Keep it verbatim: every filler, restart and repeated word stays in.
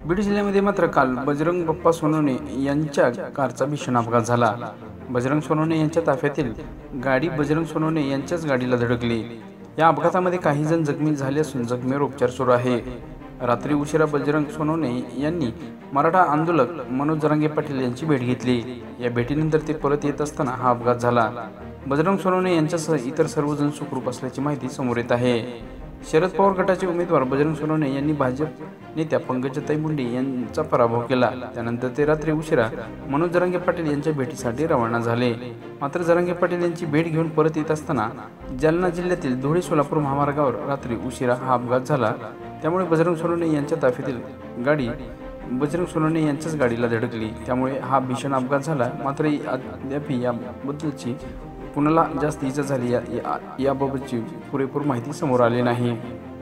बीड जिल्ह्यामध्ये मात्र काल बजरंग बाप्पा सोनवणे यांच्या कारचा भीषण अपघात झाला। बजरंग सोनवणे यांच्या ताफ्यातील गाडी बजरंग सोनवणे यांच्याच गाडीला धडकली। या अपघातामध्ये काही जण जखमी झाले असून जखमीवर उपचार सुरू आहे। रात्री उशिरा बजरंग सोनवणे यांनी मराठा आंदोलक मनोज जरांगे पाटील यांची भेट घेतली। या भेटीनंतर ते परत येत असताना हा अपघात झाला। बजरंग सोनवणे यांच्यासह इतर सर्वजण सुखरूप असल्याची माहिती समोर येत आहे। शरद पवार गटाचे उमेदवार बजरंग सोनवणे यांनी भाजप नेत्या पंकजाताई मुंडे यांचा पराभव केला। त्यानंतर ते रात्री उशिरा मनोज जरांगे पाटील यांच्या भेटीसाठी रवाना झाले। मात्र जरांगे पाटील यांची भेट घेऊन परत येत असताना जालना जिल्ह्यातील धुळे सोलापूर महामार्गावर रात्री उशिरा हा अपघात झाला। त्यामुळे बजरंग सोनवणे यांच्या ताफ्यातील गाडी बजरंग सोनवणे यांच्याच गाडीला धडकली। त्यामुळे हा भीषण अपघात झाला। मात्र अद्याप याबद्दलची कुणाला जास्त इजा झाली या याबाबतची पुरेपूर माहिती समोर आली नाही।